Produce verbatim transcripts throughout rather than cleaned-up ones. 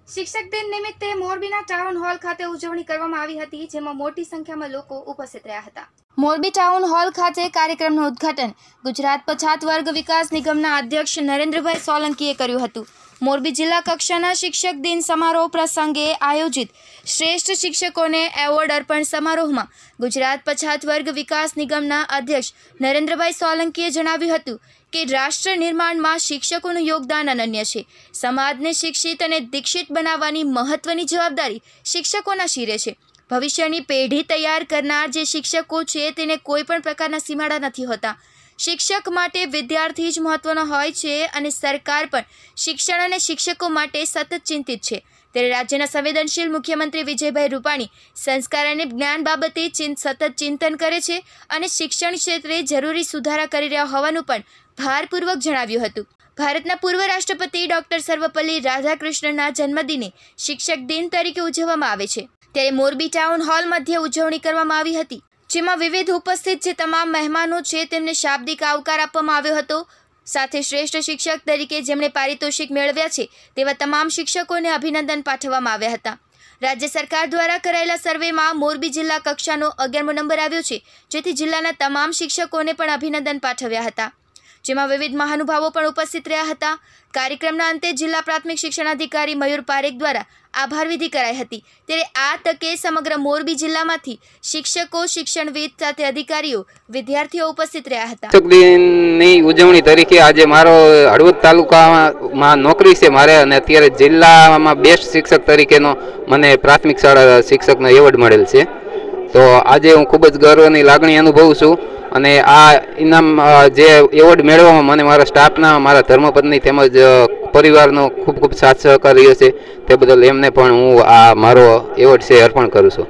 શિક્ષક દિન નિમિત્તે મોરબીના ટાઉન હોલ ખાતે ઉજવણી કરવામાં આવી હતી, જેમાં મોટી સંખ્યામાં લોકો ઉપસ્થિત રહ્યા હતા। મોરબી ટાઉન હોલ ખાતે કાર્યક્રમનું ઉદ્ઘાટન ગુજરાત પછાત વર્ગ વિકાસ નિગમના અધ્યક્ષ નરેન્દ્રભાઈ સોલંકીએ કર્યું હતું। મોરબી જિલ્લા કક્ષાના શિક્ષક દિન સમારોહ પ્રસંગે આયોજિત શ્રેષ્ઠ શિક્ષકોને એવોર્ડ અર્પણ સમારોહમાં ગુજરાત પછાત વર્ગ વિકાસ નિગમના અધ્યક્ષ નરેન્દ્રભાઈ સોલંકીએ જણાવ્યું હતું કે રાષ્ટ્ર નિર્માણમાં શિક્ષકોનું યોગદાન અનન્ય છે। સમાજને શિક્ષિત અને દીક્ષિત બનાવવાની મહત્વની જવાબદારી શિક્ષકોના શિરે છે। ભવિષ્યની પેઢી તૈયાર કરનાર જે શિક્ષકો છે તેને કોઈ પણ પ્રકારના સીમાડા નથી હોતા। શિક્ષક માટે વિદ્યાર્થી જ મહત્વનો હોય છે અને સરકાર પણ શિક્ષણ અને શિક્ષકો માટે સતત ચિંતિત છે। ત્યારે રાજ્યના સંવેદનશીલ મુખ્યમંત્રી વિજયભાઈ રૂપાણી સંસ્કાર અને જ્ઞાન બાબતે સતત ચિંતન કરે છે અને શિક્ષણ ક્ષેત્રે જરૂરી સુધારા કરી રહ્યા હોવાનું પણ ભારપૂર્વક જણાવ્યું હતું। ભારતના પૂર્વ રાષ્ટ્રપતિ ડોક્ટર સર્વપલ્લી રાધાકૃષ્ણનના જન્મદિને શિક્ષક દિન તરીકે ઉજવવામાં આવે છે। ત્યારે મોરબી ટાઉન હોલ મધ્યે ઉજવણી કરવામાં આવી હતી, જેમાં વિવિધ ઉપસ્થિત જે તમામ મહેમાનો છે તેમને શાબ્દિક આવકાર આપવામાં આવ્યો હતો। સાથે શ્રેષ્ઠ શિક્ષક તરીકે જેમણે પારિતોષિક મેળવ્યા છે તેવા તમામ શિક્ષકોને અભિનંદન પાઠવવામાં આવ્યા હતા। રાજ્ય સરકાર દ્વારા કરાયેલા સર્વેમાં મોરબી જિલ્લા કક્ષાનો અગિયારમો નંબર આવ્યો છે, જેથી જિલ્લાના તમામ શિક્ષકોને પણ અભિનંદન પાઠવ્યા હતા, જેમાં વિવિધ મહાનુભાવો પણ ઉપસ્થિત રહ્યા હતા। કાર્યક્રમના અંતે જિલ્લા પ્રાથમિક શિક્ષણાધિકારી મયુર પારેખ દ્વારા આભાર વિધિ કરાઈ હતી। ત્યારે આ તકે સમગ્ર મોરબી જિલ્લામાંથી શિક્ષકો, શિક્ષણવિદ સાથે અધિકારીઓ, વિદ્યાર્થીઓ ઉપસ્થિત રહ્યા હતા। શિક્ષક દિનની ઉજવણી તરીકે આજે મારો હળવદ તાલુકામાં નોકરી છે મારે, અને અત્યારે જિલ્લામાં બેસ્ટ શિક્ષક તરીકેનો મને પ્રાથમિક શાળા શિક્ષકનો એવોર્ડ મળેલ છે। તો આજે હું ખૂબ જ ગર્વની લાગણી અનુભવું છું અને આ ઇનામ જે એવોર્ડ મેળવવામાં મને મારા સ્ટાફના, મારા ધર્મપત્ની તેમજ પરિવારનો ખૂબ ખૂબ સાથ સહકાર રહ્યો છે। તે બદલ એમને પણ હું આ મારો એવોર્ડ છે અર્પણ કરું છું।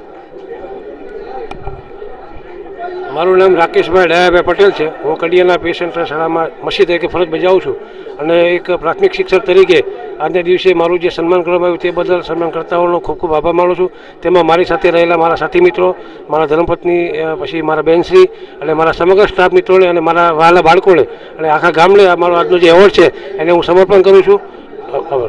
મારું નામ રાકેશભાઈ ડાયાભાઈ પટેલ છે। હું કડિયાના પેશન્ટ શાળામાં મસી તરીકે ફરજ બજાવું છું અને એક પ્રાથમિક શિક્ષક તરીકે આજના દિવસે મારું જે સન્માન કરવામાં આવ્યું તે બદલ સન્માનકર્તાઓનો ખૂબ ખૂબ આભાર માનું છું। તેમાં મારી સાથે રહેલા મારા સાથી મિત્રો, મારા ધર્મપત્ની, પછી મારા બહેનશ્રી અને મારા સમગ્ર સ્ટાફ મિત્રોને અને મારા વહાલા બાળકોને અને આખા ગામને મારો આજનો જે એવોર્ડ છે એને હું સમર્પણ કરું છું। આભાર।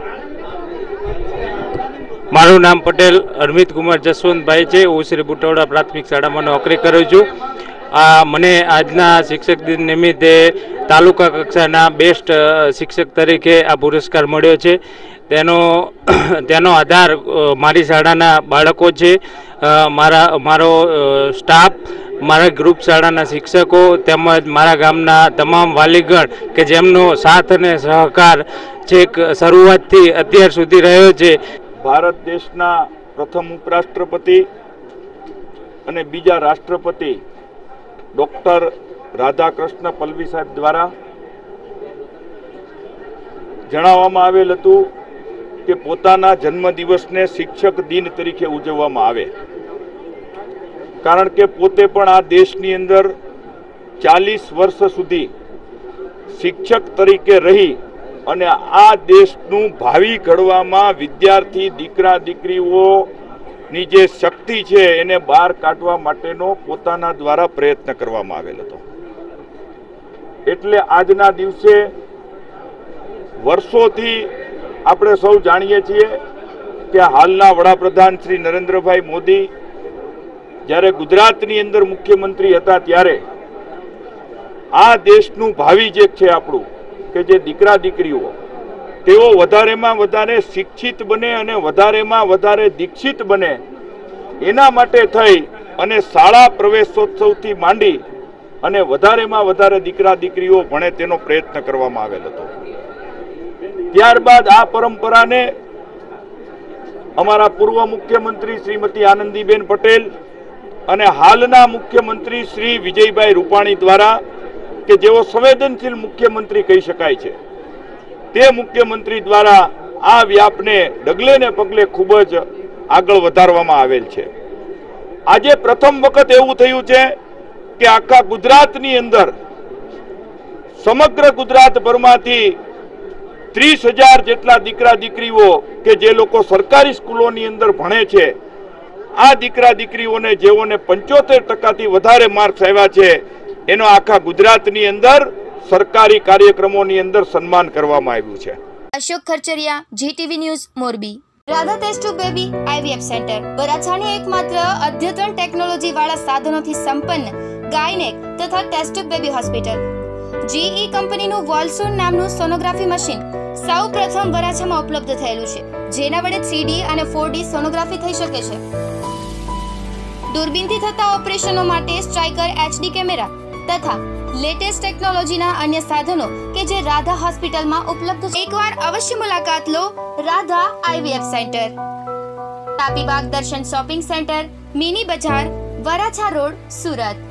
મારું નામ પટેલ અરમિત કુમાર જસવંતભાઈ છે। હું શ્રી બુટવડા પ્રાથમિક શાળામાં નોકરી કરું છું। આ મને આજના શિક્ષક દિન નિમિત્તે તાલુકા કક્ષાના બેસ્ટ શિક્ષક તરીકે આ પુરસ્કાર મળ્યો છે। તેનો તેનો આધાર મારી શાળાના બાળકો છે, મારા મારો સ્ટાફ, મારા ગ્રુપ શાળાના શિક્ષકો તેમજ મારા ગામના તમામ વાલીગણ કે જેમનો સાથ અને સહકાર છેક શરૂઆતથી અત્યાર સુધી રહ્યો છે। ભારત દેશના પ્રથમ ઉપરાષ્ટ્રપતિ અને બીજા રાષ્ટ્રપતિ ડૉક્ટર રાધાકૃષ્ણ પલ્લવી સાહેબ દ્વારા જણાવવામાં આવેલ હતું કે પોતાના જન્મદિવસને શિક્ષક દિન તરીકે ઉજવવામાં આવે, કારણ કે પોતે પણ આ દેશની અંદર ચાલીસ વર્ષ સુધી શિક્ષક તરીકે રહી અને આ દેશનું ભાવિ ઘડવામાં વિદ્યાર્થી દીકરા દીકરીઓની જે શક્તિ છે એને બહાર કાઢવા માટેનો પોતાના દ્વારા પ્રયત્ન કરવામાં આવેલ હતો। એટલે આજના દિવસે વર્ષોથી આપણે સૌ જાણીએ છીએ કે હાલના વડાપ્રધાન શ્રી નરેન્દ્રભાઈ મોદી જ્યારે ગુજરાતની અંદર મુખ્યમંત્રી હતા ત્યારે આ દેશનું ભાવિ જે છે આપણું કે જે દીકરા દીકરીઓ તેઓ વધારેમાં વધારે શિક્ષિત બને અને વધારેમાં વધારે દીક્ષિત બને એના માટે થઈ અને શાળા પ્રવેશોત્સવથી માંડી અને વધારેમાં વધારે દીકરા દીકરીઓ ભણે તેનો પ્રયત્ન કરવામાં આવેલ હતો। ત્યારબાદ આ પરંપરાને અમારા પૂર્વ મુખ્યમંત્રી શ્રીમતી આનંદીબેન પટેલ અને હાલના મુખ્યમંત્રી શ્રી વિજયભાઈ રૂપાણી દ્વારા, કે જેઓ સંવેદનશીલ મુખ્યમંત્રી કહી શકાય છે, તે મુખ્યમંત્રી દ્વારા આ વ્યાપને ડગલે ને પગલે ખૂબ જ આગળ વધારવામાં આવેલ છે। આજે પ્રથમ વખત એવું થયું છે કે આખા ગુજરાતની અંદર સમગ્ર ગુજરાતભરમાંથી ત્રીસ હજાર જેટલા દીકરા દીકરીઓ કે જે લોકો સરકારી સ્કૂલોની અંદર ભણે છે, આ દીકરા દીકરીઓને જેઓને પંચોતેર ટકાથી વધારે માર્ક્સ આવ્યા છે એનો આખા ગુજરાતની અંદર સરકારી કાર્યક્રમોની અંદર સન્માન કરવામાં આવ્યું છે। Ashok Kharchariya, GTV news, Morbi. Radha test to baby IVF centre વરાછાની એકમાત્ર અદ્યતન ટેકનોલોજી વાળા સાધનોથી સંપન્ન ગાયનેક તથા test tube baby hospital. GE કંપનીનું વોલ્સોન નામનું સોનોગ્રાફી મશીન સૌ પ્રથમ વરાછામાં ઉપલબ્ધ થયેલું છે, જેના વડે થ્રીડી અને ફોરડી સોનોગ્રાફી થઈ શકે છે. દૂરબીનથી થતા ઓપરેશનો માટે સ્ટ્રાઇકર એચડી કેમેરા તથા લેટેસ્ટ ટેકનોલોજીના અન્ય સાધનો કે જે રાધા હોસ્પિટલમાં ઉપલબ્ધ છે. એકવાર અવશ્ય મુલાકાત લો Radha IVF centre, Tapibag Darshan shopping centre, mini બજાર, વરાછા રોડ, સુરત.